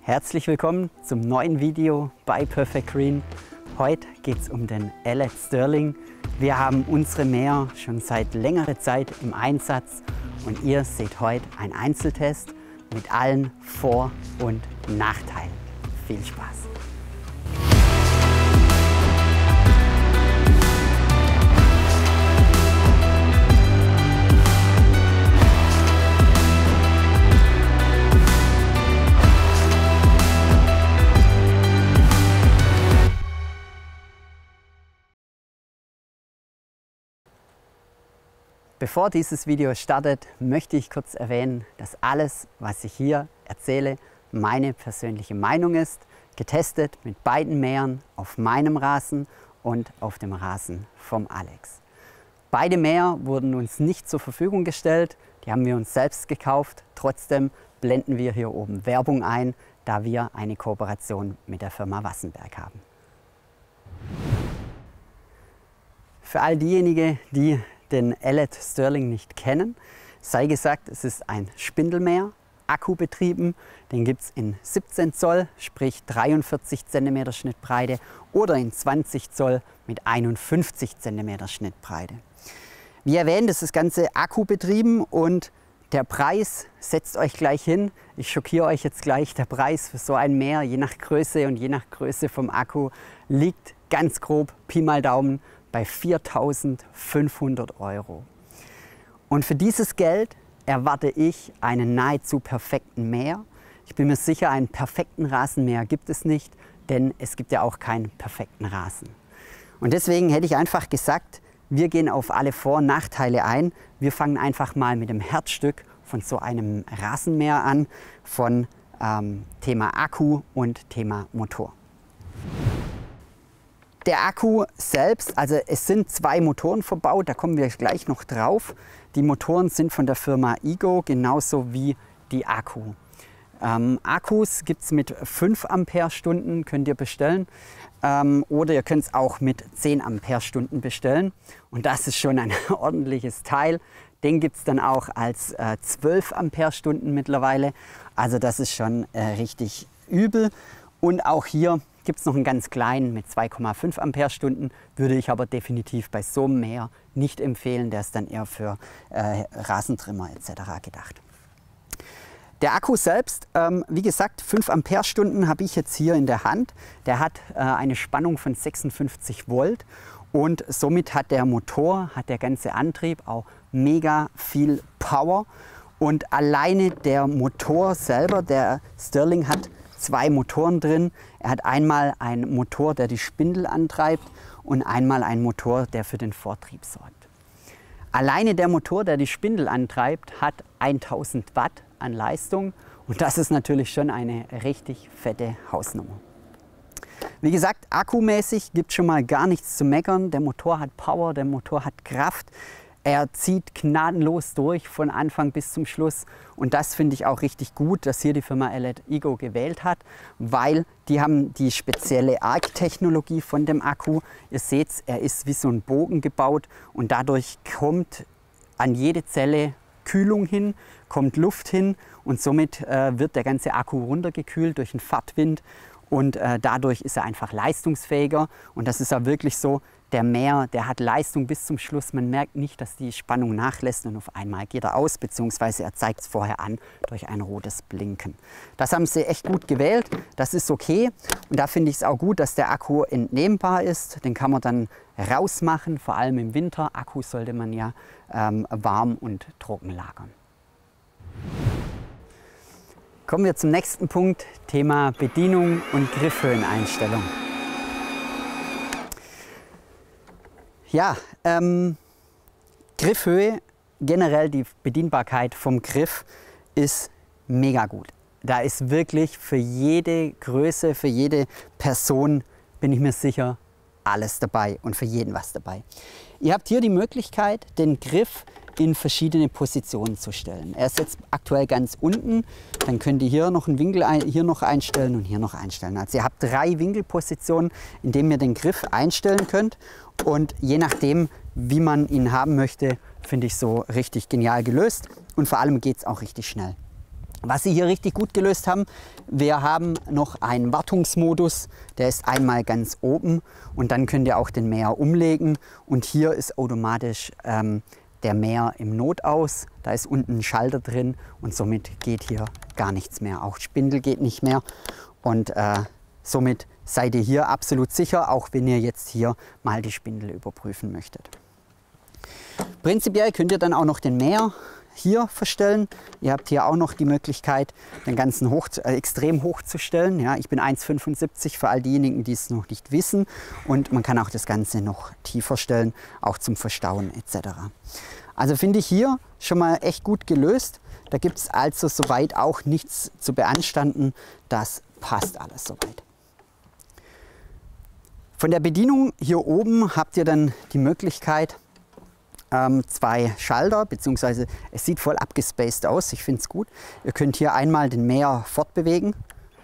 Herzlich willkommen zum neuen Video bei Perfect Green. Heute geht es um den Ellet Sterling. Wir haben unsere Mäher schon seit längerer Zeit im Einsatz und ihr seht heute einen Einzeltest mit allen Vor- und Nachteilen. Viel Spaß! Bevor dieses Video startet, möchte ich kurz erwähnen, dass alles, was ich hier erzähle, meine persönliche Meinung ist, getestet mit beiden Mähern auf meinem Rasen und auf dem Rasen vom Alex. Beide Mäher wurden uns nicht zur Verfügung gestellt, die haben wir uns selbst gekauft. Trotzdem blenden wir hier oben Werbung ein, da wir eine Kooperation mit der Firma Wassenberg haben. Für all diejenigen, die den Ellet Sterling nicht kennen, sei gesagt, es ist ein Spindelmäher, akkubetrieben. Den gibt es in 17 Zoll, sprich 43 cm Schnittbreite oder in 20 Zoll mit 51 cm Schnittbreite. Wie erwähnt, ist das Ganze akkubetrieben und der Preis, setzt euch gleich hin, ich schockiere euch jetzt gleich, der Preis für so ein Mäher, je nach Größe und je nach Größe vom Akku, liegt ganz grob, Pi mal Daumen, bei 4.500 €. Und für dieses Geld erwarte ich einen nahezu perfekten Mäher. Ich bin mir sicher, einen perfekten Rasenmäher gibt es nicht, denn es gibt ja auch keinen perfekten Rasen. Und deswegen hätte ich einfach gesagt, wir gehen auf alle Vor- und Nachteile ein. Wir fangen einfach mal mit dem Herzstück von so einem Rasenmäher an, von Thema Akku und Thema Motor. Der Akku selbst, also es sind zwei Motoren verbaut, da kommen wir gleich noch drauf. Die Motoren sind von der Firma Ego, genauso wie die Akku. Akkus gibt es mit 5 Ampere-Stunden, könnt ihr bestellen. Oder ihr könnt es auch mit 10 Ampere-Stunden bestellen. Und das ist schon ein ordentliches Teil. Den gibt es dann auch als 12 Ampere-Stunden mittlerweile. Also das ist schon richtig übel. Und auch hier gibt es noch einen ganz kleinen mit 2,5 Ampere-Stunden, würde ich aber definitiv bei so einem Mäher nicht empfehlen. Der ist dann eher für Rasentrimmer etc. gedacht. Der Akku selbst, wie gesagt, 5 Ampere-Stunden habe ich jetzt hier in der Hand. Der hat eine Spannung von 56 Volt und somit hat der Motor, hat der ganze Antrieb auch mega viel Power. Und alleine der Motor selber, der Sterling, hat zwei Motoren drin. Er hat einmal einen Motor, der die Spindel antreibt und einmal einen Motor, der für den Vortrieb sorgt. Alleine der Motor, der die Spindel antreibt, hat 1000 Watt an Leistung und das ist natürlich schon eine richtig fette Hausnummer. Wie gesagt, akkumäßig gibt es schon mal gar nichts zu meckern. Der Motor hat Power, der Motor hat Kraft. Er zieht gnadenlos durch von Anfang bis zum Schluss und das finde ich auch richtig gut, dass hier die Firma Ellet Ego gewählt hat, weil die haben die spezielle Arc-Technologie von dem Akku. Ihr seht, er ist wie so ein Bogen gebaut und dadurch kommt an jede Zelle Kühlung hin, kommt Luft hin und somit wird der ganze Akku runtergekühlt durch einen Fahrtwind und dadurch ist er einfach leistungsfähiger und das ist ja wirklich so. Der Mäher, der hat Leistung bis zum Schluss. Man merkt nicht, dass die Spannung nachlässt und auf einmal geht er aus, beziehungsweise er zeigt es vorher an durch ein rotes Blinken. Das haben sie echt gut gewählt, das ist okay. Und da finde ich es auch gut, dass der Akku entnehmbar ist. Den kann man dann rausmachen, vor allem im Winter. Akku sollte man ja warm und trocken lagern. Kommen wir zum nächsten Punkt, Thema Bedienung und Griffhöheneinstellung. Ja, Griffhöhe, generell die Bedienbarkeit vom Griff ist mega gut. Da ist wirklich für jede Größe, für jede Person, bin ich mir sicher, alles dabei und für jeden was dabei. Ihr habt hier die Möglichkeit, den Griff in verschiedene Positionen zu stellen. Er ist jetzt aktuell ganz unten, dann könnt ihr hier noch einen Winkel hier noch einstellen und hier noch einstellen. Also ihr habt 3 Winkelpositionen, in denen ihr den Griff einstellen könnt und je nachdem, wie man ihn haben möchte, finde ich so richtig genial gelöst und vor allem geht es auch richtig schnell. Was sie hier richtig gut gelöst haben, wir haben noch einen Wartungsmodus, der ist einmal ganz oben und dann könnt ihr auch den Mäher umlegen und hier ist automatisch der Mäher im Notaus, da ist unten ein Schalter drin und somit geht hier gar nichts mehr, auch Spindel geht nicht mehr und somit seid ihr hier absolut sicher, auch wenn ihr jetzt hier mal die Spindel überprüfen möchtet. Prinzipiell könnt ihr dann auch noch den Mäher hier verstellen. Ihr habt hier auch noch die Möglichkeit, den ganzen extrem hoch zu stellen. Ja, ich bin 1,75 für all diejenigen, die es noch nicht wissen. Und man kann auch das Ganze noch tiefer stellen, auch zum Verstauen etc. Also finde ich hier schon mal echt gut gelöst. Da gibt es also soweit auch nichts zu beanstanden. Das passt alles soweit. Von der Bedienung hier oben habt ihr dann die Möglichkeit, zwei Schalter, beziehungsweise es sieht voll abgespaced aus, ich finde es gut. Ihr könnt hier einmal den Mäher fortbewegen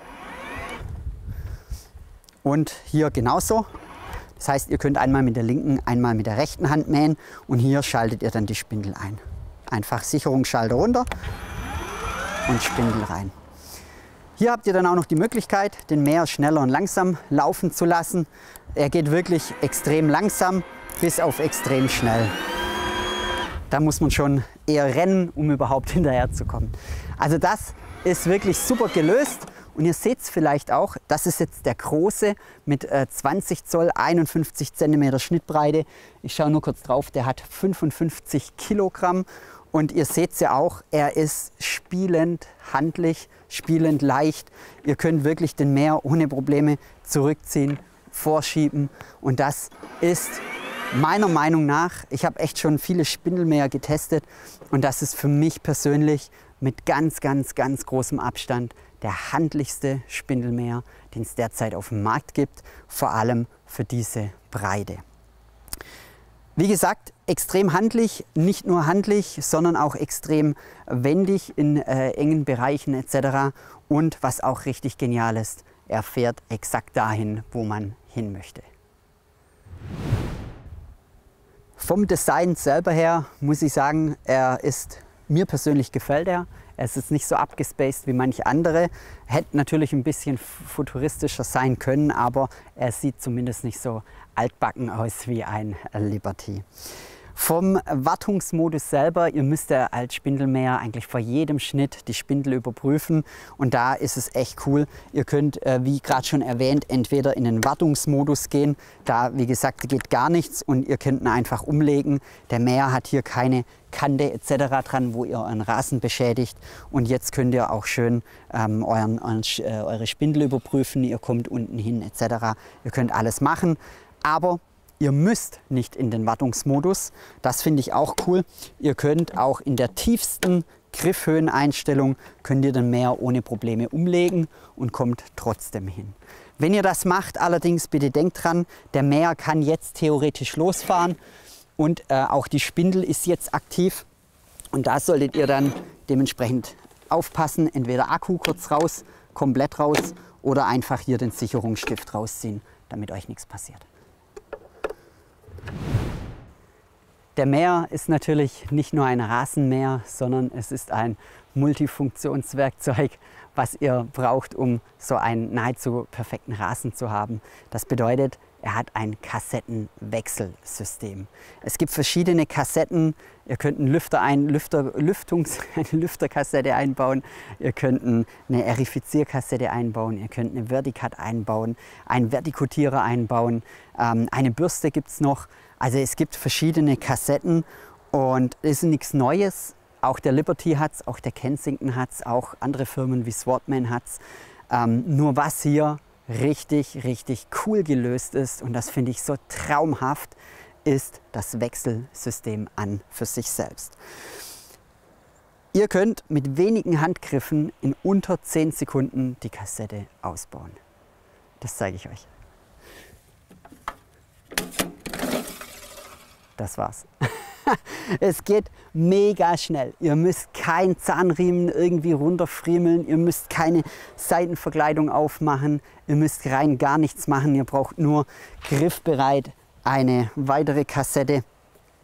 und hier genauso. Das heißt, ihr könnt einmal mit der linken, einmal mit der rechten Hand mähen und hier schaltet ihr dann die Spindel ein. Einfach Sicherungsschalter runter und Spindel rein. Hier habt ihr dann auch noch die Möglichkeit, den Mäher schneller und langsam laufen zu lassen. Er geht wirklich extrem langsam bis auf extrem schnell. Da muss man schon eher rennen, um überhaupt hinterher zu kommen. Also das ist wirklich super gelöst. Und ihr seht es vielleicht auch, das ist jetzt der große mit 20 Zoll, 51 cm Schnittbreite. Ich schaue nur kurz drauf, der hat 55 Kilogramm. Und ihr seht es ja auch, er ist spielend handlich, spielend leicht. Ihr könnt wirklich den Mäher ohne Probleme zurückziehen, vorschieben. Und das ist meiner Meinung nach, ich habe echt schon viele Spindelmäher getestet und das ist für mich persönlich mit ganz großem Abstand der handlichste Spindelmäher, den es derzeit auf dem Markt gibt, vor allem für diese Breite. Wie gesagt, extrem handlich, nicht nur handlich, sondern auch extrem wendig in engen Bereichen etc. Und was auch richtig genial ist, er fährt exakt dahin, wo man hin möchte. Vom Design selber her muss ich sagen, mir persönlich gefällt er. Er ist jetzt nicht so abgespaced wie manche andere. Hätte natürlich ein bisschen futuristischer sein können, aber er sieht zumindest nicht so altbacken aus wie ein Liberty. Vom Wartungsmodus selber, ihr müsst ja als Spindelmäher eigentlich vor jedem Schnitt die Spindel überprüfen und da ist es echt cool. Ihr könnt, wie gerade schon erwähnt, entweder in den Wartungsmodus gehen, da wie gesagt geht gar nichts und ihr könnt ihn einfach umlegen. Der Mäher hat hier keine Kante etc. dran, wo ihr euren Rasen beschädigt und jetzt könnt ihr auch schön eure Spindel überprüfen, ihr kommt unten hin etc. Ihr könnt alles machen, aber ihr müsst nicht in den Wartungsmodus, das finde ich auch cool. Ihr könnt auch in der tiefsten Griffhöheneinstellung, könnt ihr den Mäher ohne Probleme umlegen und kommt trotzdem hin. Wenn ihr das macht, allerdings bitte denkt dran, der Mäher kann jetzt theoretisch losfahren und auch die Spindel ist jetzt aktiv. Und da solltet ihr dann dementsprechend aufpassen, entweder Akku kurz raus, komplett raus oder einfach hier den Sicherungsstift rausziehen, damit euch nichts passiert. Der Mäher ist natürlich nicht nur ein Rasenmäher, sondern es ist ein Multifunktionswerkzeug, was ihr braucht, um so einen nahezu perfekten Rasen zu haben. Das bedeutet, er hat ein Kassettenwechselsystem. Es gibt verschiedene Kassetten. Ihr könnt eine Lüfterkassette einbauen, ihr könnt eine Aerifizierkassette einbauen, ihr könnt eine Vertikat einbauen, einen Vertikutierer einbauen, eine Bürste gibt es noch. Also es gibt verschiedene Kassetten und es ist nichts Neues. Auch der Liberty hat es, auch der Kensington hat es, auch andere Firmen wie Swordman hat es. Nur was hier richtig cool gelöst ist, und das finde ich so traumhaft, ist das Wechselsystem an für sich selbst. Ihr könnt mit wenigen Handgriffen in unter 10 Sekunden die Kassette ausbauen. Das zeige ich euch. Das war's. Es geht mega schnell. Ihr müsst keinen Zahnriemen irgendwie runterfriemeln, ihr müsst keine Seitenverkleidung aufmachen, ihr müsst rein gar nichts machen. Ihr braucht nur griffbereit eine weitere Kassette,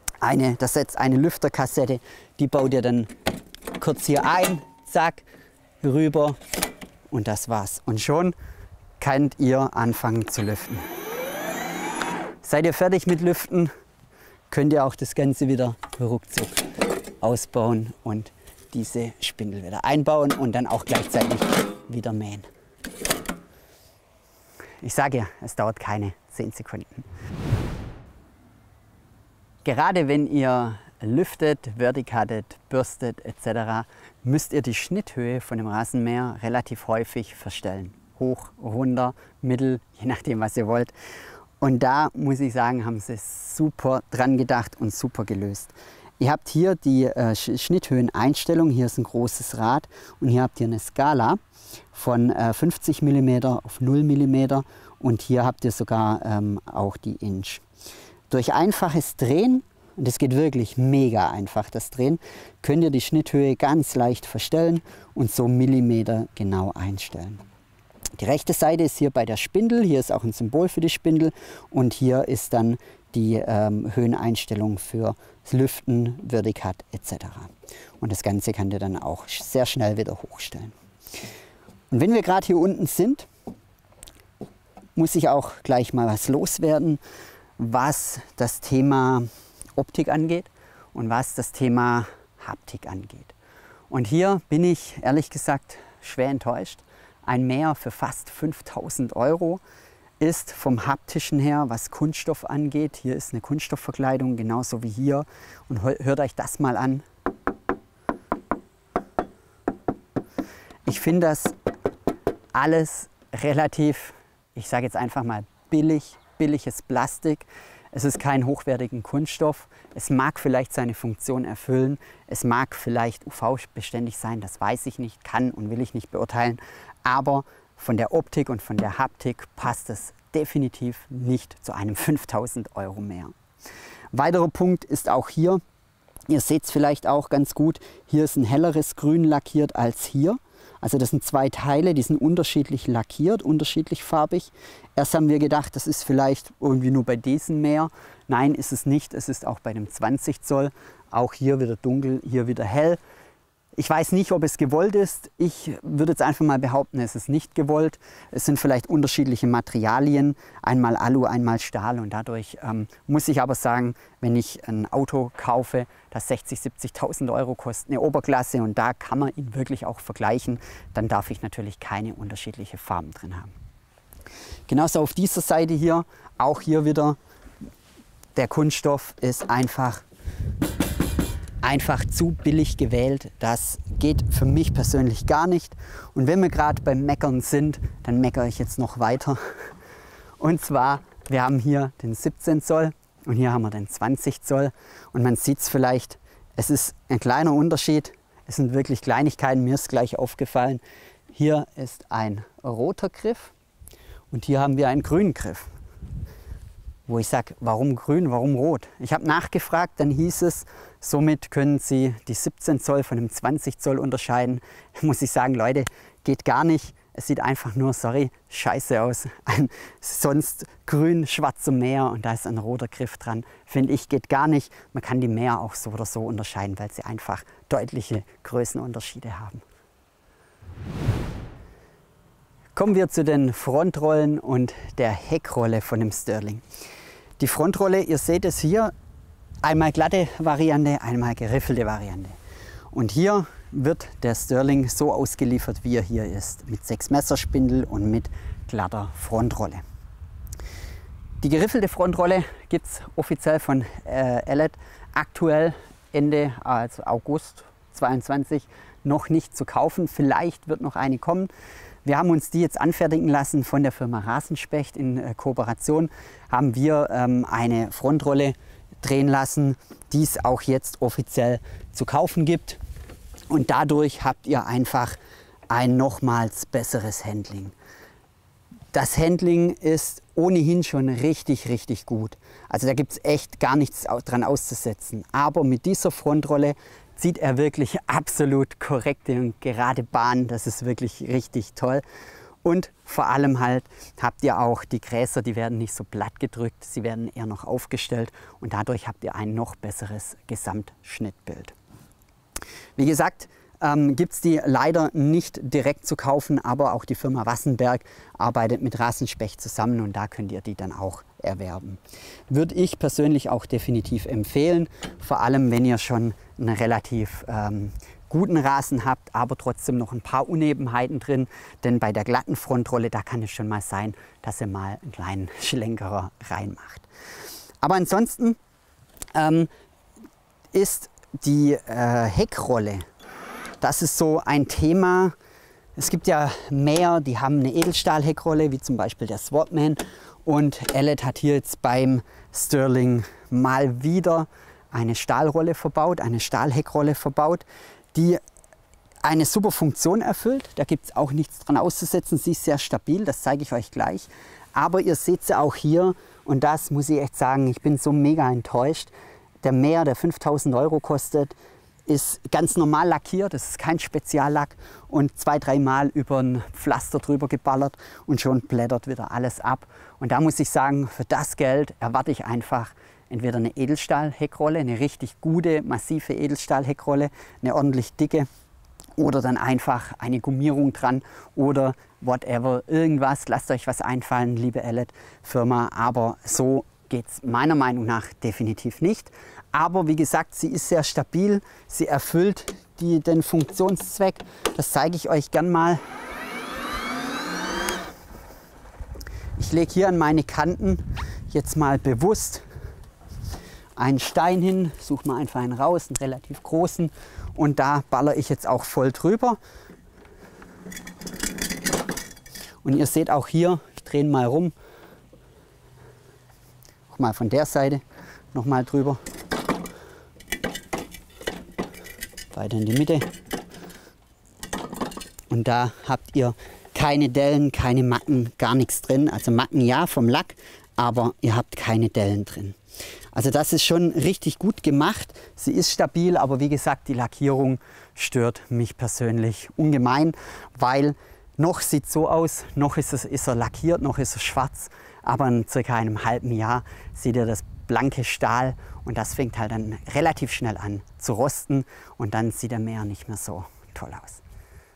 das setzt eine Lüfterkassette, die baut ihr dann kurz hier ein, zack, rüber und das war's. Und schon könnt ihr anfangen zu lüften. Seid ihr fertig mit Lüften, könnt ihr auch das Ganze wieder ruckzuck ausbauen und diese Spindel wieder einbauen und dann auch gleichzeitig wieder mähen. Ich sage ja, es dauert keine 10 Sekunden. Gerade wenn ihr lüftet, vertikattet, bürstet etc., müsst ihr die Schnitthöhe von dem Rasenmäher relativ häufig verstellen. Hoch, runter, mittel, je nachdem was ihr wollt. Und da muss ich sagen, haben sie super dran gedacht und super gelöst. Ihr habt hier die Schnitthöheneinstellung, hier ist ein großes Rad und hier habt ihr eine Skala von 50 mm auf 0 mm und hier habt ihr sogar auch die Inch. Durch einfaches Drehen, und das geht wirklich mega einfach, das Drehen, könnt ihr die Schnitthöhe ganz leicht verstellen und so Millimeter genau einstellen. Die rechte Seite ist hier bei der Spindel, hier ist auch ein Symbol für die Spindel und hier ist dann die Höheneinstellung für das Lüften, Vertikat etc. Und das Ganze könnt ihr dann auch sehr schnell wieder hochstellen. Und wenn wir gerade hier unten sind, muss ich auch gleich mal was loswerden, was das Thema Optik angeht und was das Thema Haptik angeht. Und hier bin ich ehrlich gesagt schwer enttäuscht. Ein Mäher für fast 5.000 € ist vom haptischen her, was Kunststoff angeht. Hier ist eine Kunststoffverkleidung, genauso wie hier. Und hört euch das mal an. Ich finde das alles relativ, ich sage jetzt einfach mal billiges Plastik. Es ist kein hochwertigen Kunststoff. Es mag vielleicht seine Funktion erfüllen. Es mag vielleicht UV-beständig sein, das weiß ich nicht, kann und will ich nicht beurteilen. Aber von der Optik und von der Haptik passt es definitiv nicht zu einem 5.000 € Mäher. Weiterer Punkt ist auch hier, ihr seht es vielleicht auch ganz gut, hier ist ein helleres Grün lackiert als hier. Also das sind zwei Teile, die sind unterschiedlich lackiert, unterschiedlich farbig. Erst haben wir gedacht, das ist vielleicht irgendwie nur bei diesem Mäher. Nein, ist es nicht. Es ist auch bei dem 20 Zoll. Auch hier wieder dunkel, hier wieder hell. Ich weiß nicht, ob es gewollt ist. Ich würde jetzt einfach mal behaupten, es ist nicht gewollt. Es sind vielleicht unterschiedliche Materialien, einmal Alu, einmal Stahl. Und dadurch muss ich aber sagen, wenn ich ein Auto kaufe, das 60.000, 70.000 € kostet, eine Oberklasse, und da kann man ihn wirklich auch vergleichen, dann darf ich natürlich keine unterschiedlichen Farben drin haben. Genauso auf dieser Seite hier, auch hier wieder, der Kunststoff ist einfach zu billig gewählt. Das geht für mich persönlich gar nicht. Und wenn wir gerade beim Meckern sind, dann meckere ich jetzt noch weiter. Und zwar, wir haben hier den 17 Zoll und hier haben wir den 20 Zoll. Und man sieht es vielleicht, es ist ein kleiner Unterschied. Es sind wirklich Kleinigkeiten, mir ist gleich aufgefallen. Hier ist ein roter Griff und hier haben wir einen grünen Griff. Wo ich sage, warum grün, warum rot? Ich habe nachgefragt, dann hieß es, somit können Sie die 17 Zoll von dem 20 Zoll unterscheiden. Da muss ich sagen, Leute, geht gar nicht. Es sieht einfach nur, sorry, scheiße aus. Ein sonst grün-schwarzer Mäher und da ist ein roter Griff dran. Finde ich, geht gar nicht. Man kann die Mäher auch so oder so unterscheiden, weil sie einfach deutliche Größenunterschiede haben. Kommen wir zu den Frontrollen und der Heckrolle von dem Stirling. Die Frontrolle, ihr seht es hier, einmal glatte Variante, einmal geriffelte Variante. Und hier wird der Stirling so ausgeliefert, wie er hier ist, mit 6 Messerspindel und mit glatter Frontrolle. Die geriffelte Frontrolle gibt es offiziell von Ellet aktuell Ende, also August 2022, noch nicht zu kaufen. Vielleicht wird noch eine kommen. Wir haben uns die jetzt anfertigen lassen von der Firma Rasenspecht. In Kooperation haben wir eine Frontrolle drehen lassen, die es auch jetzt offiziell zu kaufen gibt. Und dadurch habt ihr einfach ein nochmals besseres Handling. Das Handling ist ohnehin schon richtig gut. Also da gibt es echt gar nichts dran auszusetzen. Aber mit dieser Frontrolle zieht er wirklich absolut korrekte und gerade Bahnen. Das ist wirklich richtig toll. Und vor allem halt habt ihr auch die Gräser, die werden nicht so platt gedrückt, sie werden eher noch aufgestellt und dadurch habt ihr ein noch besseres Gesamtschnittbild. Wie gesagt, gibt es die leider nicht direkt zu kaufen, aber auch die Firma Wassenberg arbeitet mit Rasenspecht zusammen und da könnt ihr die dann auch erwerben. Würde ich persönlich auch definitiv empfehlen, vor allem wenn ihr schon einen relativ guten Rasen habt, aber trotzdem noch ein paar Unebenheiten drin, denn bei der glatten Frontrolle, da kann es schon mal sein, dass ihr mal einen kleinen Schlenkerer reinmacht. Aber ansonsten ist die Heckrolle, das ist so ein Thema. Es gibt ja Mäher, die haben eine Edelstahl-Heckrolle, wie zum Beispiel der Swordman. Und Ellet hat hier jetzt beim Sterling mal wieder eine Stahlrolle verbaut, eine Stahlheckrolle verbaut, die eine super Funktion erfüllt. Da gibt es auch nichts dran auszusetzen. Sie ist sehr stabil, das zeige ich euch gleich. Aber ihr seht sie auch hier und das muss ich echt sagen, ich bin so mega enttäuscht. Der Mäher, der 5.000 € kostet, ist ganz normal lackiert, das ist kein Speziallack und 2-3 Mal über ein Pflaster drüber geballert und schon blättert wieder alles ab. Und da muss ich sagen, für das Geld erwarte ich einfach entweder eine Edelstahl-Heckrolle, eine richtig gute, massive Edelstahl-Heckrolle, eine ordentlich dicke oder dann einfach eine Gummierung dran oder whatever, irgendwas. Lasst euch was einfallen, liebe Ellet-Firma, aber so geht es meiner Meinung nach definitiv nicht. Aber wie gesagt, sie ist sehr stabil, sie erfüllt den Funktionszweck. Das zeige ich euch gern mal. Ich lege hier an meine Kanten jetzt mal bewusst einen Stein hin, suche mal einfach einen raus, einen relativ großen, und da baller ich jetzt auch voll drüber. Und ihr seht auch hier, ich drehe ihn mal rum, auch mal von der Seite noch mal drüber, weiter in die Mitte. Und da habt ihr keine Dellen, keine Macken, gar nichts drin. Also Macken ja vom Lack, aber ihr habt keine Dellen drin. Also das ist schon richtig gut gemacht. Sie ist stabil, aber wie gesagt, die Lackierung stört mich persönlich ungemein, weil noch sieht es so aus, noch ist er lackiert, noch ist er schwarz, aber in circa einem halben Jahr seht ihr das blanke Stahl und das fängt halt dann relativ schnell an zu rosten und dann sieht der Mäher nicht mehr so toll aus.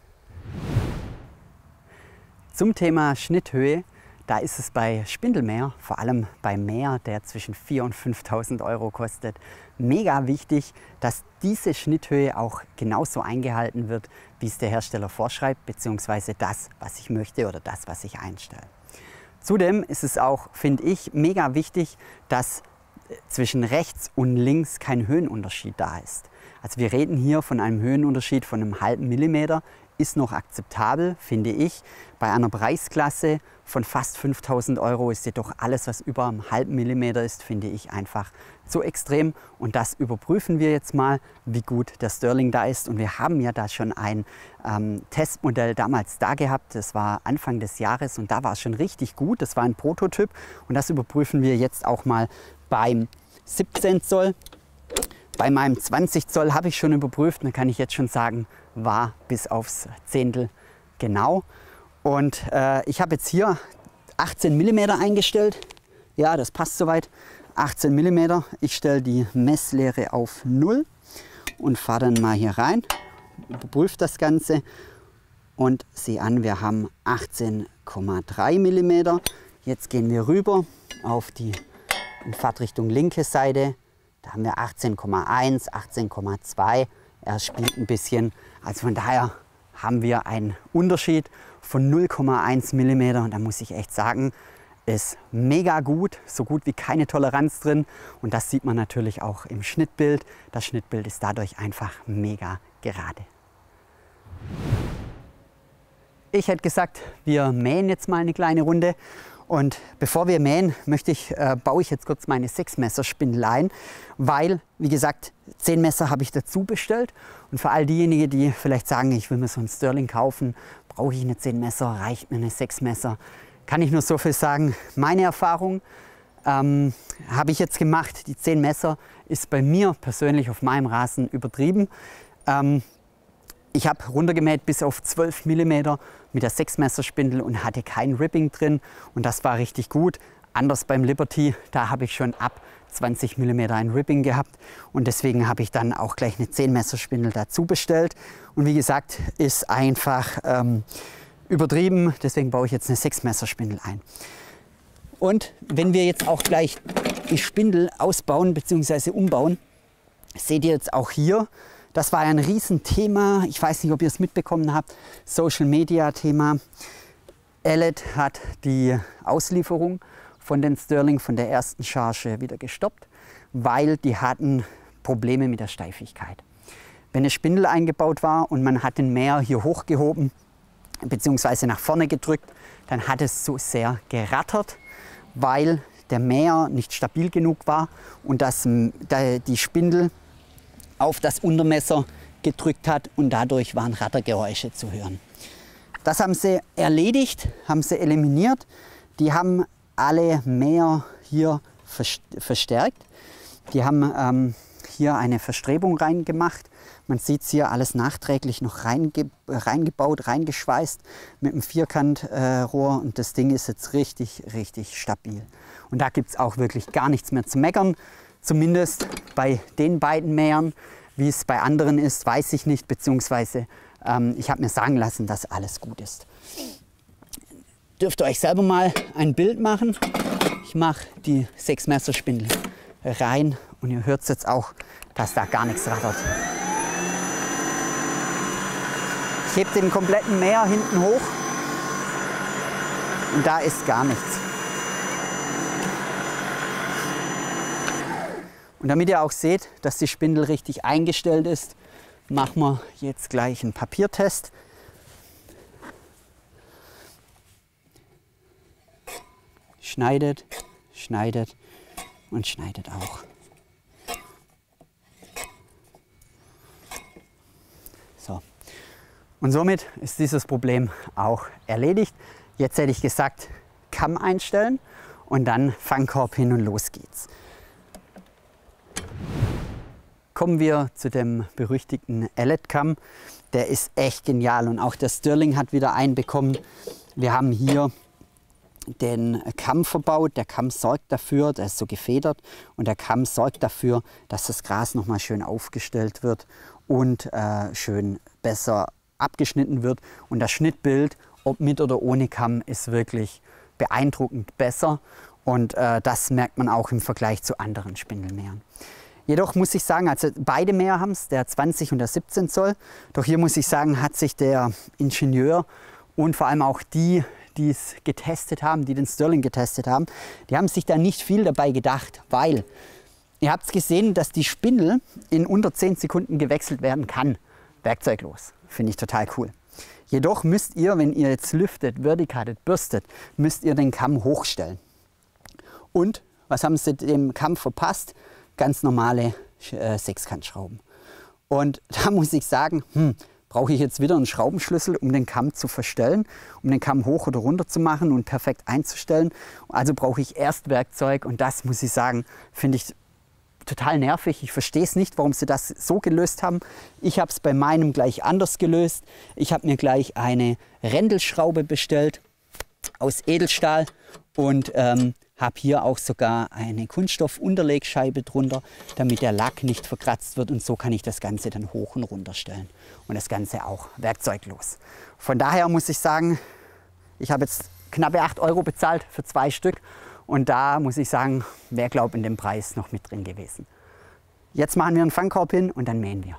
Zum Thema Schnitthöhe, da ist es bei Spindelmäher, vor allem beim Mäher, der zwischen 4.000 und 5.000 € kostet, mega wichtig, dass diese Schnitthöhe auch genauso eingehalten wird, wie es der Hersteller vorschreibt, beziehungsweise das, was ich möchte oder das, was ich einstelle. Zudem ist es auch, finde ich, mega wichtig, dass zwischen rechts und links kein Höhenunterschied da ist. Also wir reden hier von einem Höhenunterschied von einem halben Millimeter, ist noch akzeptabel, finde ich. Bei einer Preisklasse von fast 5.000 € ist jedoch alles, was über einem halben Millimeter ist, finde ich einfach zu extrem. Und das überprüfen wir jetzt mal, wie gut der Sterling da ist. Und wir haben ja da schon ein Testmodell damals da gehabt. Das war Anfang des Jahres und da war es schon richtig gut. Das war ein Prototyp und das überprüfen wir jetzt auch mal beim 17 Zoll. Bei meinem 20 Zoll habe ich schon überprüft, dann kann ich jetzt schon sagen, war bis aufs Zehntel genau. Und ich habe jetzt hier 18 mm eingestellt. Ja, das passt soweit. 18 mm. Ich stelle die Messlehre auf 0 und fahre dann mal hier rein, überprüfe das Ganze und sehe an, wir haben 18,3 mm. Jetzt gehen wir rüber auf die Fahrtrichtung linke Seite. Da haben wir 18,1, 18,2. Er spielt ein bisschen. Also von daher haben wir einen Unterschied von 0,1 mm. Und da muss ich echt sagen, ist mega gut. So gut wie keine Toleranz drin. Und das sieht man natürlich auch im Schnittbild. Das Schnittbild ist dadurch einfach mega gerade. Ich hätte gesagt, wir mähen jetzt mal eine kleine Runde. Und bevor wir mähen, baue ich jetzt kurz meine 6-Messer-Spindel ein, weil, wie gesagt, 10 Messer habe ich dazu bestellt. Und für all diejenigen, die vielleicht sagen, ich will mir so einen Sterling kaufen, brauche ich eine 10 Messer, reicht mir eine 6 Messer, kann ich nur so viel sagen. Meine Erfahrung habe ich jetzt gemacht, die 10 Messer ist bei mir persönlich auf meinem Rasen übertrieben. Ich habe runtergemäht bis auf 12 mm mit der 6-Messer-Spindel und hatte kein Ripping drin und das war richtig gut. Anders beim Liberty, da habe ich schon ab 20 mm ein Ribbing gehabt und deswegen habe ich dann auch gleich eine 10 Messerspindel dazu bestellt. Und wie gesagt, ist einfach übertrieben, deswegen baue ich jetzt eine 6 Messerspindel ein. Und wenn wir jetzt auch gleich die Spindel ausbauen bzw. umbauen, seht ihr jetzt auch hier, das war ein Riesenthema. Ich weiß nicht, ob ihr es mitbekommen habt, Social Media Thema. Ellet hat die Auslieferung von den Sterling von der ersten Charge wieder gestoppt, weil die hatten Probleme mit der Steifigkeit. Wenn eine Spindel eingebaut war und man hat den Mäher hier hochgehoben bzw. nach vorne gedrückt, dann hat es so sehr gerattert, weil der Mäher nicht stabil genug war und die Spindel auf das Untermesser gedrückt hat und dadurch waren Rattergeräusche zu hören. Das haben sie erledigt, haben sie eliminiert. Die haben alle Mäher hier verstärkt. Die haben hier eine Verstrebung reingemacht. Man sieht es hier alles nachträglich noch reingebaut, reingeschweißt mit einem Vierkantrohr und das Ding ist jetzt richtig, richtig stabil. Und da gibt es auch wirklich gar nichts mehr zu meckern. Zumindest bei den beiden Mähern. Wie es bei anderen ist, weiß ich nicht, beziehungsweise ich habe mir sagen lassen, dass alles gut ist. Dürft ihr euch selber mal ein Bild machen. Ich mache die 6 Messerspindel rein und ihr hört es jetzt auch, dass da gar nichts rattert. Ich hebe den kompletten Mäher hinten hoch und da ist gar nichts. Und damit ihr auch seht, dass die Spindel richtig eingestellt ist, machen wir jetzt gleich einen Papiertest. Schneidet, schneidet und schneidet auch. So. Und somit ist dieses Problem auch erledigt. Jetzt hätte ich gesagt, Kamm einstellen und dann Fangkorb hin und los geht's. Kommen wir zu dem berüchtigten Ellet-Kamm. Der ist echt genial und auch der Sterling hat wieder einen bekommen. Wir haben hier den Kamm verbaut. Der Kamm sorgt dafür, der ist so gefedert und der Kamm sorgt dafür, dass das Gras noch mal schön aufgestellt wird und schön besser abgeschnitten wird. Und das Schnittbild, ob mit oder ohne Kamm, ist wirklich beeindruckend besser. Und das merkt man auch im Vergleich zu anderen Spindelmähern. Jedoch muss ich sagen, also beide Mäher haben es, der 20 und der 17 Zoll. Doch hier muss ich sagen, hat sich der Ingenieur und vor allem auch die es getestet haben, die den Sterling getestet haben, die haben sich da nicht viel dabei gedacht, weil ihr habt gesehen, dass die Spindel in unter 10 Sekunden gewechselt werden kann. Werkzeuglos. Finde ich total cool. Jedoch müsst ihr, wenn ihr jetzt lüftet, vertikatet, bürstet, müsst ihr den Kamm hochstellen. Und was haben sie dem Kamm verpasst? Ganz normale Sechskantschrauben. Und da muss ich sagen, brauche ich jetzt wieder einen Schraubenschlüssel, um den Kamm zu verstellen, um den Kamm hoch oder runter zu machen und perfekt einzustellen. Also brauche ich erst Werkzeug und das, muss ich sagen, finde ich total nervig. Ich verstehe es nicht, warum sie das so gelöst haben. Ich habe es bei meinem gleich anders gelöst. Ich habe mir gleich eine Rändelschraube bestellt aus Edelstahl und habe hier auch sogar eine Kunststoffunterlegscheibe drunter, damit der Lack nicht verkratzt wird und so kann ich das Ganze dann hoch und runter stellen und das Ganze auch werkzeuglos. Von daher muss ich sagen, ich habe jetzt knappe 8 € bezahlt für 2 Stück und da muss ich sagen, wer glaubt in dem Preis noch mit drin gewesen. Jetzt machen wir einen Fangkorb hin und dann mähen wir.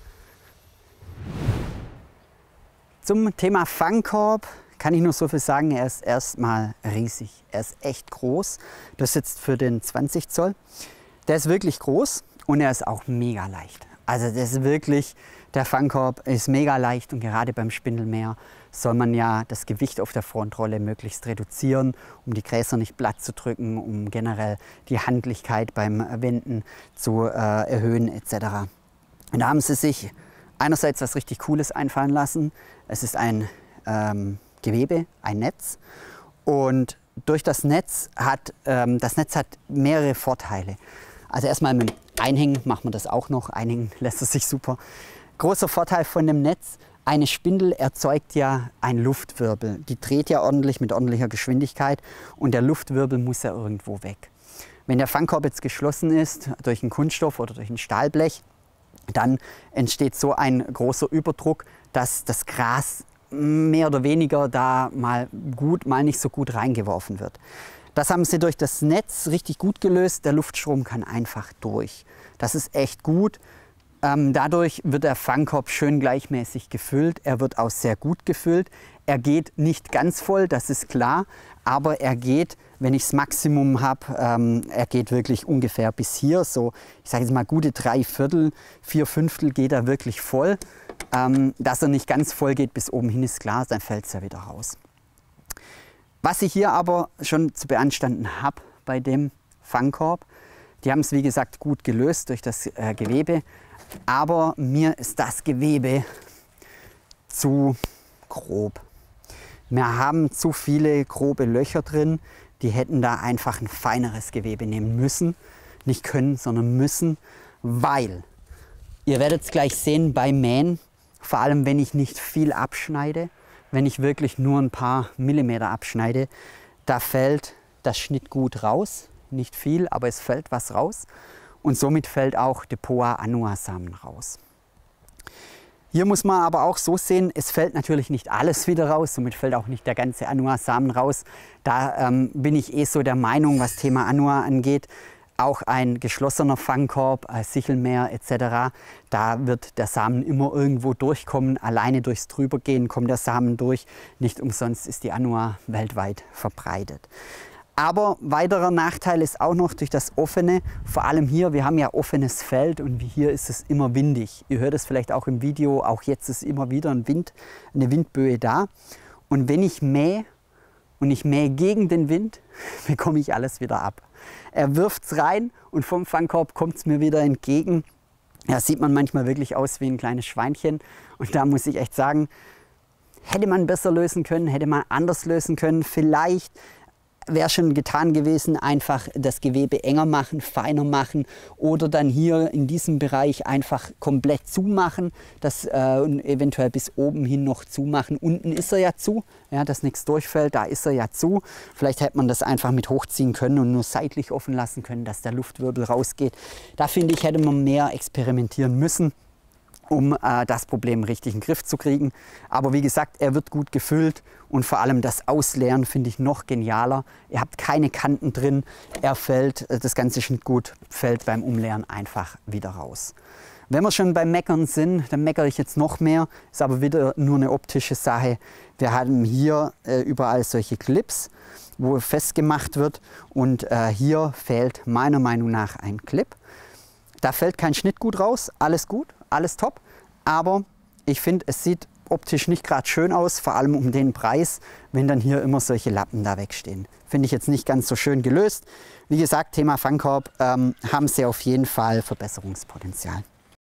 Zum Thema Fangkorb kann ich nur so viel sagen, er ist erstmal riesig. Er ist echt groß. Das ist jetzt für den 20 Zoll. Der ist wirklich groß und er ist auch mega leicht. Also das ist wirklich, der Fangkorb ist mega leicht und gerade beim Spindelmäher soll man ja das Gewicht auf der Frontrolle möglichst reduzieren, um die Gräser nicht platt zu drücken, um generell die Handlichkeit beim Wenden zu erhöhen etc. Und da haben sie sich einerseits was richtig Cooles einfallen lassen. Es ist ein Gewebe, ein Netz und durch das Netz hat mehrere Vorteile. Also erstmal mit dem Einhängen macht man das auch noch, einhängen lässt es sich super. Großer Vorteil von dem Netz, Eine Spindel erzeugt ja einen Luftwirbel. Die dreht ja ordentlich mit ordentlicher Geschwindigkeit und der Luftwirbel muss ja irgendwo weg. Wenn der Fangkorb jetzt geschlossen ist durch einen Kunststoff oder durch ein Stahlblech, dann entsteht so ein großer Überdruck, dass das Gras mehr oder weniger da mal gut, mal nicht so gut reingeworfen wird. Das haben sie durch das Netz richtig gut gelöst. Der Luftstrom kann einfach durch. Das ist echt gut. Dadurch wird der Fangkorb schön gleichmäßig gefüllt. Er wird auch sehr gut gefüllt. Er geht nicht ganz voll, das ist klar, aber er geht, wenn ich das Maximum habe, er geht wirklich ungefähr bis hier. So, ich sage jetzt mal gute 3/4, 4/5 geht er wirklich voll. Dass er nicht ganz voll geht bis oben hin ist klar, dann fällt es ja wieder raus. Was ich hier aber schon zu beanstanden habe bei dem Fangkorb, die haben es wie gesagt gut gelöst durch das Gewebe. Aber mir ist das Gewebe zu grob. Wir haben zu viele grobe Löcher drin. Die hätten da einfach ein feineres Gewebe nehmen müssen. Nicht können, sondern müssen. Weil, ihr werdet es gleich sehen beim Mähen, vor allem wenn ich nicht viel abschneide, wenn ich wirklich nur ein paar Millimeter abschneide, da fällt das Schnittgut raus. Nicht viel, aber es fällt was raus. Und somit fällt auch der Poa Annua Samen raus. Hier muss man aber auch so sehen, es fällt natürlich nicht alles wieder raus, somit fällt auch nicht der ganze Annua Samen raus. Da bin ich eh so der Meinung, was Thema Annua angeht, auch ein geschlossener Fangkorb, Sichelmäher etc., da wird der Samen immer irgendwo durchkommen. Alleine durchs Drübergehen kommt der Samen durch. Nicht umsonst ist die Annua weltweit verbreitet. Aber weiterer Nachteil ist auch noch durch das offene, vor allem hier, wir haben ja offenes Feld und hier ist es immer windig. Ihr hört es vielleicht auch im Video, auch jetzt ist immer wieder eine Windböe da. Und wenn ich mähe und ich mähe gegen den Wind, bekomme ich alles wieder ab. Er wirft es rein und vom Fangkorb kommt es mir wieder entgegen. Da sieht man manchmal wirklich aus wie ein kleines Schweinchen. Und da muss ich echt sagen, hätte man besser lösen können, hätte man anders lösen können. Vielleicht wäre schon getan gewesen, einfach das Gewebe enger machen, feiner machen oder dann hier in diesem Bereich einfach komplett zumachen, das eventuell bis oben hin noch zumachen. Unten ist er ja zu, ja, dass nichts durchfällt, da ist er ja zu. Vielleicht hätte man das einfach mit hochziehen können und nur seitlich offen lassen können, dass der Luftwirbel rausgeht. Da finde ich, hätte man mehr experimentieren müssen, um das Problem richtig in den Griff zu kriegen. Aber wie gesagt, er wird gut gefüllt und vor allem das Ausleeren finde ich noch genialer. Ihr habt keine Kanten drin, er fällt, das ganze Schnittgut fällt beim Umleeren einfach wieder raus. Wenn wir schon beim Meckern sind, dann meckere ich jetzt noch mehr, ist aber wieder nur eine optische Sache. Wir haben hier überall solche Clips, wo festgemacht wird und hier fehlt meiner Meinung nach ein Clip. Da fällt kein Schnittgut raus, alles gut, alles top, aber ich finde, es sieht optisch nicht gerade schön aus, vor allem um den Preis, wenn dann hier immer solche Lappen da wegstehen. Finde ich jetzt nicht ganz so schön gelöst. Wie gesagt, Thema Fangkorb haben sie auf jeden Fall Verbesserungspotenzial.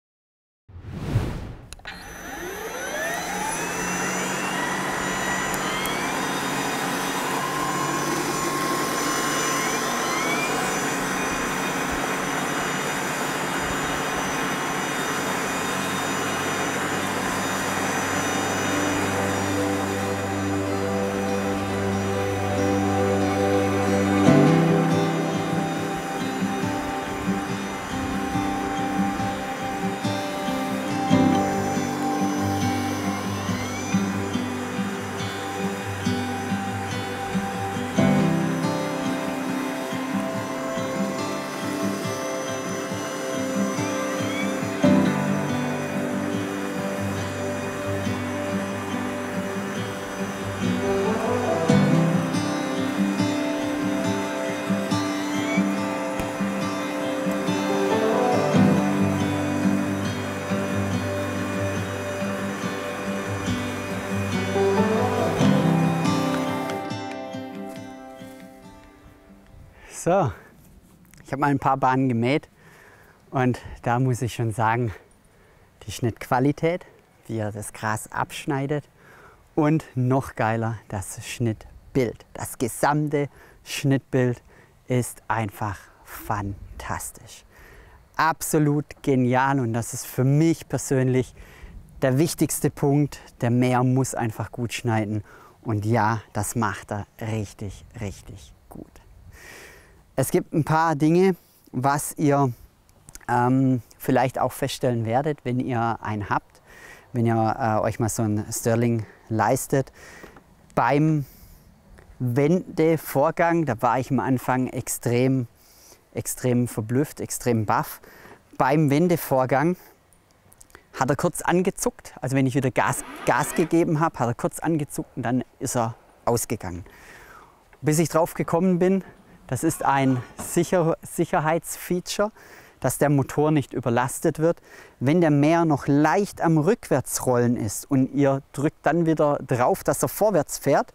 So, ich habe mal ein paar Bahnen gemäht und da muss ich schon sagen, die Schnittqualität, wie er das Gras abschneidet und noch geiler, das Schnittbild. Das gesamte Schnittbild ist einfach fantastisch. Absolut genial und das ist für mich persönlich der wichtigste Punkt, der Mäher muss einfach gut schneiden. Und ja, das macht er richtig, richtig gut. Es gibt ein paar Dinge, was ihr vielleicht auch feststellen werdet, wenn ihr einen habt, wenn ihr euch mal so einen Stirling leistet. Beim Wendevorgang, da war ich am Anfang extrem verblüfft, extrem baff. Beim Wendevorgang hat er kurz angezuckt, also wenn ich wieder Gas gegeben habe, hat er kurz angezuckt und dann ist er ausgegangen. Bis ich drauf gekommen bin, das ist ein Sicherheitsfeature, dass der Motor nicht überlastet wird. Wenn der Mäher noch leicht am Rückwärtsrollen ist und ihr drückt dann wieder drauf, dass er vorwärts fährt,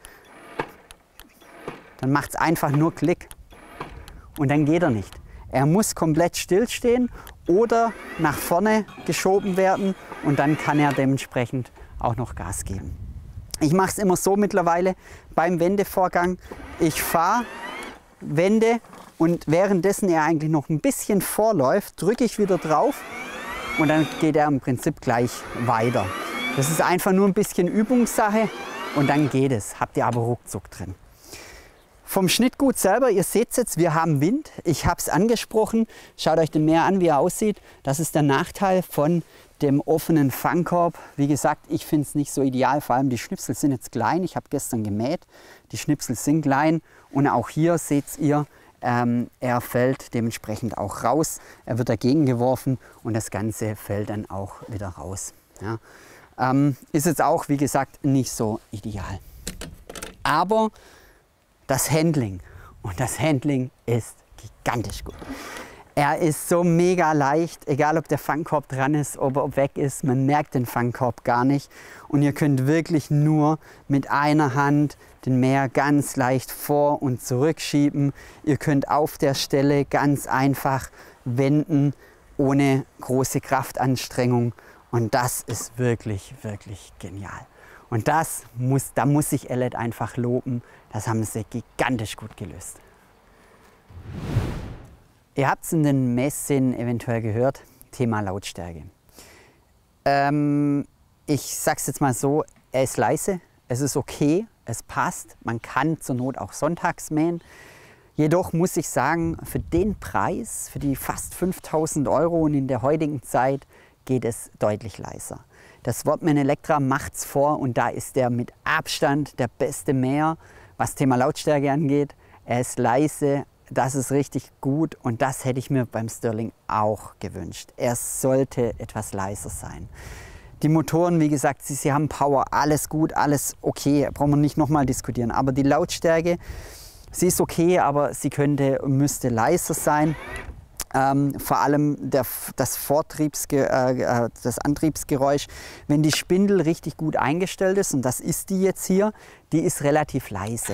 dann macht es einfach nur Klick und dann geht er nicht. Er muss komplett stillstehen oder nach vorne geschoben werden und dann kann er dementsprechend auch noch Gas geben. Ich mache es immer so mittlerweile beim Wendevorgang. Ich fahre, wende und währenddessen er eigentlich noch ein bisschen vorläuft, drücke ich wieder drauf und dann geht er im Prinzip gleich weiter. Das ist einfach nur ein bisschen Übungssache und dann geht es. Habt ihr aber ruckzuck drin. Vom Schnittgut selber, ihr seht es jetzt, wir haben Wind. Ich habe es angesprochen. Schaut euch den Mäher an, wie er aussieht. Das ist der Nachteil von dem offenen Fangkorb. Wie gesagt, ich finde es nicht so ideal. Vor allem die Schnipsel sind jetzt klein. Ich habe gestern gemäht. Die Schnipsel sind klein. Und auch hier seht ihr, er fällt dementsprechend auch raus. Er wird dagegen geworfen und das Ganze fällt dann auch wieder raus. Ja. Ist jetzt auch, wie gesagt, nicht so ideal. Aber das Handling, und das Handling ist gigantisch gut. Er ist so mega leicht, egal ob der Fangkorb dran ist, ob er weg ist, man merkt den Fangkorb gar nicht. Und ihr könnt wirklich nur mit einer Hand den Mäher ganz leicht vor- und zurückschieben. Ihr könnt auf der Stelle ganz einfach wenden, ohne große Kraftanstrengung. Und das ist wirklich, wirklich genial. Und da muss ich Ellet einfach loben. Das haben sie gigantisch gut gelöst. Ihr habt es in den Messszenen eventuell gehört, Thema Lautstärke. Ich sage es jetzt mal so, er ist leise, es ist okay, es passt. Man kann zur Not auch sonntags mähen. Jedoch muss ich sagen, für den Preis, für die fast 5.000 € und in der heutigen Zeit geht es deutlich leiser. Das Wortman Electra macht es vor und da ist er mit Abstand der beste Mäher, was Thema Lautstärke angeht. Er ist leise, das ist richtig gut und das hätte ich mir beim Stirling auch gewünscht. Er sollte etwas leiser sein. Die Motoren, wie gesagt, sie haben Power, alles gut, alles okay, brauchen wir nicht nochmal diskutieren. Aber die Lautstärke, sie ist okay, aber sie müsste leiser sein. Vor allem das Antriebsgeräusch, wenn die Spindel richtig gut eingestellt ist, und das ist die jetzt hier, die ist relativ leise.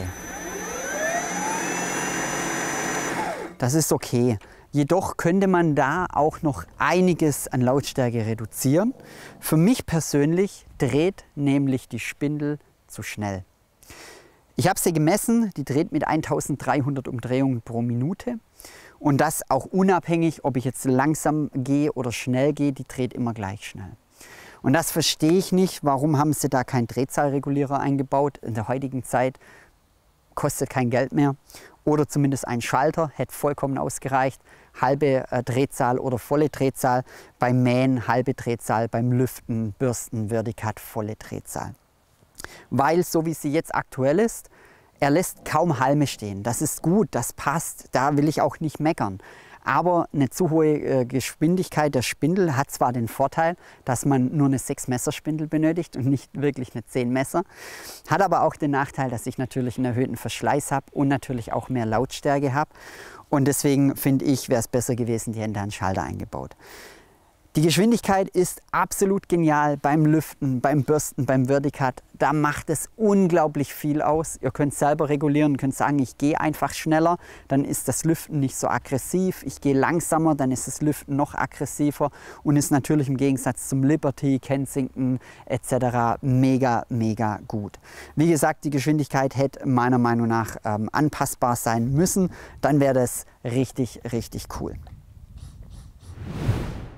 Das ist okay. Jedoch könnte man da auch noch einiges an Lautstärke reduzieren. Für mich persönlich dreht nämlich die Spindel zu schnell. Ich habe sie gemessen, die dreht mit 1300 Umdrehungen pro Minute. Und das auch unabhängig, ob ich jetzt langsam gehe oder schnell gehe, die dreht immer gleich schnell. Und das verstehe ich nicht, warum haben sie da keinen Drehzahlregulierer eingebaut. In der heutigen Zeit kostet kein Geld mehr. Oder zumindest ein Schalter hätte vollkommen ausgereicht. Halbe Drehzahl oder volle Drehzahl. Beim Mähen halbe Drehzahl, beim Lüften, Bürsten, Vertikat volle Drehzahl. Weil, so wie sie jetzt aktuell ist, er lässt kaum Halme stehen. Das ist gut, das passt, da will ich auch nicht meckern. Aber eine zu hohe Geschwindigkeit der Spindel hat zwar den Vorteil, dass man nur eine 6-Messer-Spindel benötigt und nicht wirklich eine 10 Messer. Hat aber auch den Nachteil, dass ich natürlich einen erhöhten Verschleiß habe und natürlich auch mehr Lautstärke habe. Und deswegen finde ich, wäre es besser gewesen, die hätten da einen Schalter eingebaut. Die Geschwindigkeit ist absolut genial beim Lüften, beim Bürsten, beim Vertikat. Da macht es unglaublich viel aus. Ihr könnt selber regulieren, könnt sagen, ich gehe einfach schneller, dann ist das Lüften nicht so aggressiv. Ich gehe langsamer, dann ist das Lüften noch aggressiver und ist natürlich im Gegensatz zum Liberty, Kensington etc. mega, mega gut. Wie gesagt, die Geschwindigkeit hätte meiner Meinung nach anpassbar sein müssen. Dann wäre das richtig, richtig cool.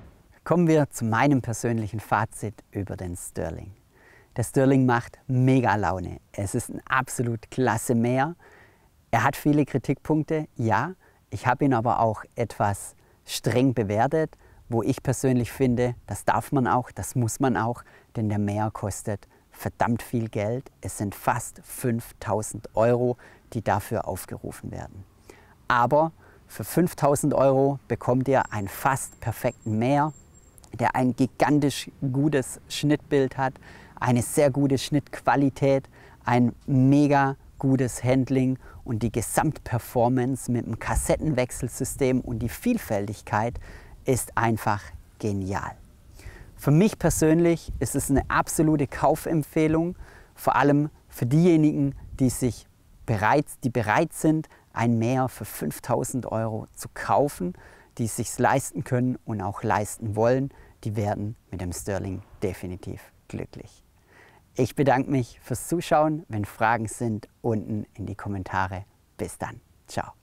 Kommen wir zu meinem persönlichen Fazit über den Sterling. Der Sterling macht mega Laune. Es ist ein absolut klasse Mäher. Er hat viele Kritikpunkte, ja. Ich habe ihn aber auch etwas streng bewertet, wo ich persönlich finde, das darf man auch, das muss man auch, denn der Mäher kostet verdammt viel Geld. Es sind fast 5.000 €, die dafür aufgerufen werden. Aber für 5.000 € bekommt ihr einen fast perfekten Mäher, der ein gigantisch gutes Schnittbild hat, eine sehr gute Schnittqualität, ein mega gutes Handling und die Gesamtperformance mit dem Kassettenwechselsystem und die Vielfältigkeit ist einfach genial. Für mich persönlich ist es eine absolute Kaufempfehlung, vor allem für diejenigen, die bereit sind, ein Mäher für 5.000 € zu kaufen, die es sich leisten können und auch leisten wollen. Die werden mit dem Sterling definitiv glücklich. Ich bedanke mich fürs Zuschauen. Wenn Fragen sind, unten in die Kommentare. Bis dann. Ciao.